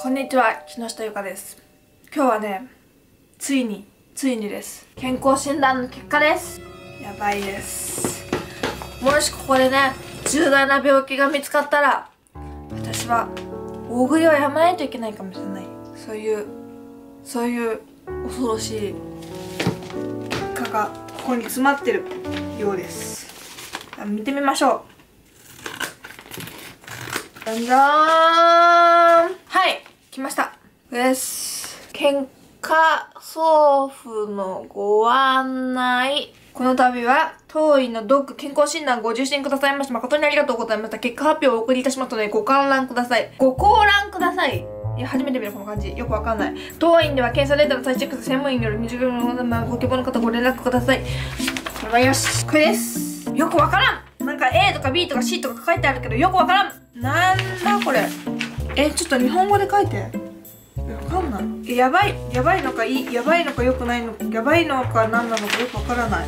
こんにちは、木下ゆかです。今日はね、ついにです。健康診断の結果です。やばいです。もしここでね、重大な病気が見つかったら、私は大食いをやめないといけないかもしれない。そういう恐ろしい結果がここに詰まってるようです。見てみましょう。じゃんじゃーん。はい、来ました。です。健康送付のご案内。この度は当院のドッグ健康診断ご受診くださいまして誠にありがとうございました。結果発表をお送りいたしますのでご観覧ください。ご観覧ください。いや、初めて見るこの感じ。よくわかんない。当院では検査データの再チェックと専門医による20秒のご希望の方ご連絡ください。これはよし。これです。よくわからん。なんか A とか B とか C とか書いてあるけどよくわからん。なんだこれ。ちょっと日本語で書いて。わかんない。やばいのかやばいのか良くないのか、やばいのか何なのかよくわからない。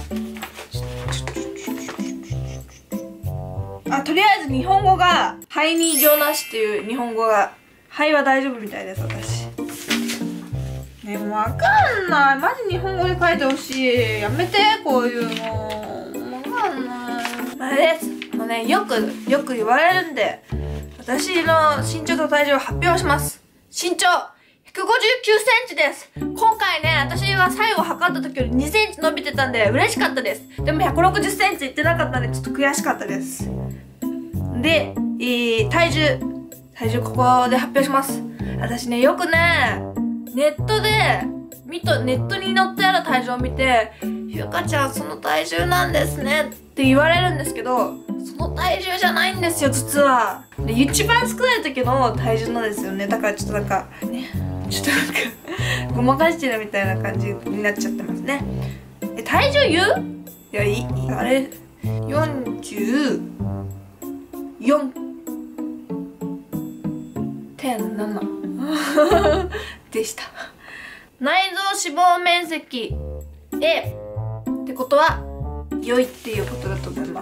とりあえず日本語が肺に異常なしっていう日本語が、肺は大丈夫みたいです、私。ね、もうわかんない。マジ日本語で書いてほしい。やめて、こういうの。わかんない。まあです。もうね、よく言われるんで、私の身長と体重を発表します。身長159センチです。今回ね、私が最後測った時より2センチ伸びてたんで嬉しかったです。でも160センチいってなかったんでちょっと悔しかったです。で、体重ここで発表します。私ね、よくね、ネットに載ってある体重を見て、ゆかちゃんその体重なんですねって言われるんですけど、その体重じゃないんですよ、実は。で、一番少ない時の体重なんですよね。だからちょっとなんか、ね、ごまかしてるみたいな感じになっちゃってますね。体重言う？いや、あれ、44.7 でした。内臓脂肪面積 A ってことは良いっていうことだと思います。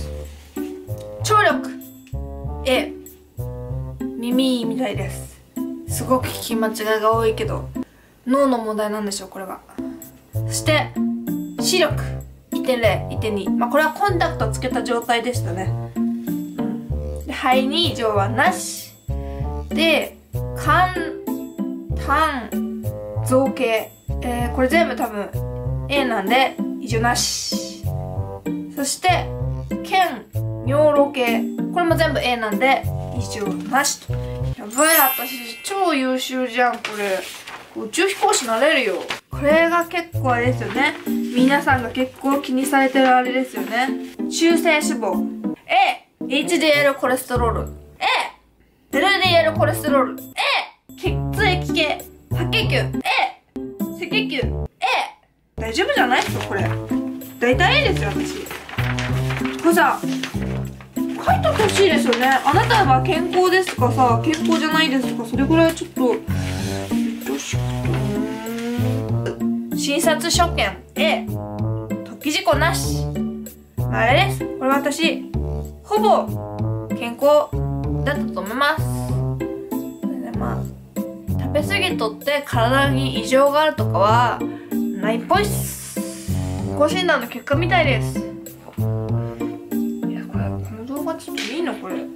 聴力 A、 耳みたいです。すごく聞き間違いが多いけど脳の問題なんでしょう、これは。そして視力 1.0、1.2、まあこれはコンタクトをつけた状態でしたね。で、肺に異常はなしで、肝胆造形、これ全部多分 A なんで異常なし。そして腱尿路系、これも全部 A なんで異常なしと。やばい、私超優秀じゃん、これ。宇宙飛行士なれるよ。これが結構あれですよね。皆さんが結構気にされてるあれですよね。中性脂肪 A、 HDL コレステロール A、 LDL コレステロール A、 血液系白血球 A、 赤血球 A。 大丈夫じゃないですか、これ。大体 A ですよ、私。これさ、書いてほしいですよね。あなたは健康ですとかさ、健康じゃないですとか、それぐらいちょっとよろしく。診察所見 A、 突起事故なし。あれです。これ私ほぼ健康だったと思います。で、まあ食べ過ぎとって体に異常があるとかはないっぽいっす。健康診断の結果みたいです。ちょっといいのこれ。なんか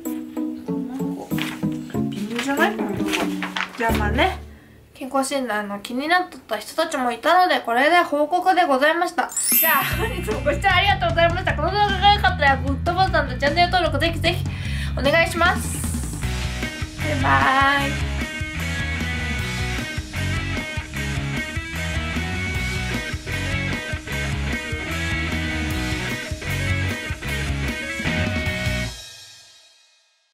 微妙じゃない？この動画。じゃあまあね、健康診断の気になってた人たちもいたので、これで報告でございました。じゃあ本日もご視聴ありがとうございました。この動画が良かったらグッドボタンとチャンネル登録ぜひぜひお願いします。バイバーイ。